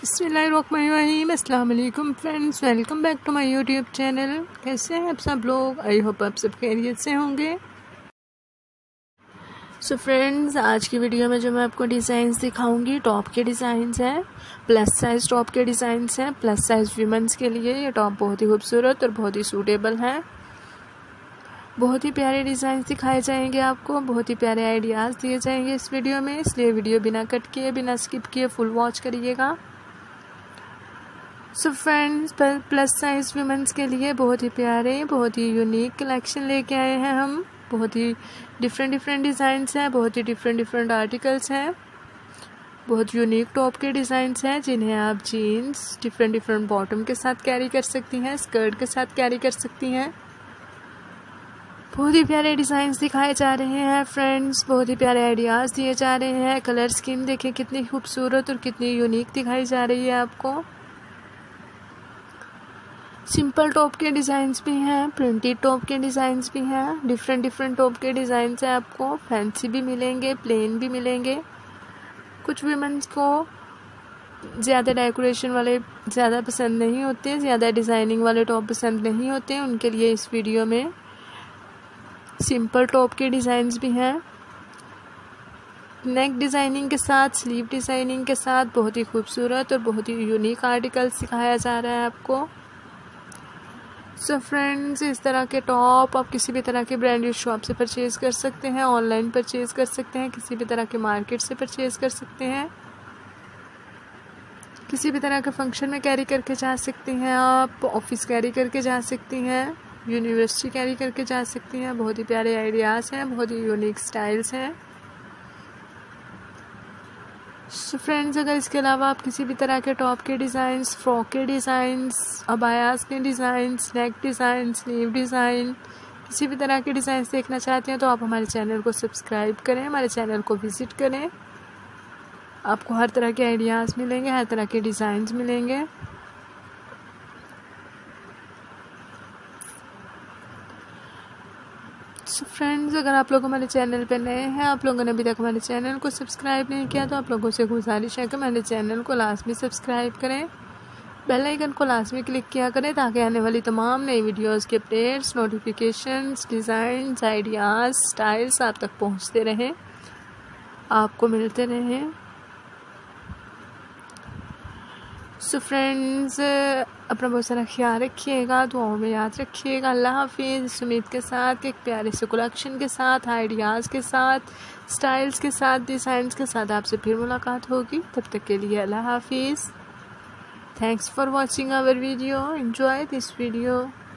बिस्मिल्लाहिर्रहमानिर्रहीम। अस्सलाम वालेकुम friends, welcome back to my YouTube channel. कैसे हैं आप सब लोग? आई होप आप सब खैरियत से होंगे। सो फ्रेंड्स, आज की वीडियो में जो मैं आपको डिज़ाइंस दिखाऊंगी, टॉप के डिज़ाइंस हैं, प्लस साइज़ टॉप के डिज़ाइंस हैं। प्लस साइज़ वीमेंस के लिए ये टॉप बहुत ही खूबसूरत और बहुत ही सूटेबल हैं। बहुत ही प्यारे डिज़ाइन दिखाए जाएंगे आपको, बहुत ही प्यारे आइडियाज़ दिए जाएंगे इस वीडियो में, इसलिए वीडियो बिना कट किए बिना स्किप किए फुल वॉच करिएगा। So friends, plus size womens के लिए बहुत ही प्यारे, बहुत ही यूनिक कलेक्शन लेके आए हैं हम। बहुत ही डिफरेंट डिज़ाइंस हैं, बहुत ही डिफरेंट आर्टिकल्स हैं, बहुत यूनिक टॉप के डिज़ाइंस हैं जिन्हें आप जीन्स डिफरेंट बॉटम के साथ कैरी कर सकती हैं, स्कर्ट के साथ कैरी कर सकती हैं। बहुत ही प्यारे डिज़ाइंस दिखाए जा रहे हैं फ्रेंड्स, बहुत ही प्यारे आइडियाज़ दिए जा रहे हैं। कलर स्कीम देखें कितनी खूबसूरत और कितनी यूनिक दिखाई जा रही है आपको। सिंपल टॉप के डिज़ाइंस भी हैं, प्रिंटेड टॉप के डिज़ाइंस भी हैं, डिफरेंट टॉप के डिज़ाइंस हैं आपको। फैंसी भी मिलेंगे, प्लेन भी मिलेंगे। कुछ वीमेंस को ज़्यादा डेकोरेशन वाले ज़्यादा पसंद नहीं होते, ज़्यादा डिज़ाइनिंग वाले टॉप पसंद नहीं होते, उनके लिए इस वीडियो में सिंपल टॉप के डिज़ाइंस भी हैं। नेक डिज़ाइनिंग के साथ, स्लीव डिज़ाइनिंग के साथ बहुत ही खूबसूरत और बहुत ही यूनिक आर्टिकल्स सिखाया जा रहा है आपको। सो फ्रेंड्स, इस तरह के टॉप आप किसी भी तरह के ब्रांडेड शॉप से परचेज़ कर सकते हैं, ऑनलाइन परचेज़ कर सकते हैं, किसी भी तरह के मार्केट से परचेज़ कर सकते हैं, किसी भी तरह के फंक्शन में कैरी करके जा सकती हैं आप, ऑफिस कैरी करके जा सकती हैं, यूनिवर्सिटी कैरी करके जा सकती हैं। बहुत ही प्यारे आइडियाज़ हैं, बहुत ही यूनिक स्टाइल्स हैं। सो फ्रेंड्स, अगर इसके अलावा आप किसी भी तरह के टॉप के डिज़ाइंस, फ्रॉक के डिज़ाइंस, अबायास के designs, neck design, sleeve design, किसी भी तरह के डिज़ाइंस देखना चाहते हैं तो आप हमारे चैनल को सब्सक्राइब करें, हमारे चैनल को विज़िट करें। आपको हर तरह के आइडियाज़ मिलेंगे, हर तरह के डिज़ाइंस मिलेंगे। सो फ्रेंड्स, अगर आप लोग हमारे चैनल पर नए हैं, आप लोगों ने अभी तक हमारे चैनल को सब्सक्राइब नहीं किया, तो आप लोगों से गुजारिश है कि हमारे चैनल को लाजमी सब्सक्राइब करें, बेल आइकन को लाजमी क्लिक किया करें ताकि आने वाली तमाम नई वीडियोस के updates, notifications, designs, ideas, styles आप तक पहुंचते रहें, आपको मिलते रहें। सो फ्रेंड्स, अपना बहुत सारा ख्याल रखिएगा, दुआओं में याद रखिएगा। अल्लाह हाफिज़। इस उम्मीद के साथ एक प्यारे से कलेक्शन के साथ, आइडियाज़ के साथ, स्टाइल्स के साथ, डिज़ाइंस के साथ आपसे फिर मुलाकात होगी। तब तक के लिए अल्लाह हाफिज़। Thanks for watching our video. Enjoy this video.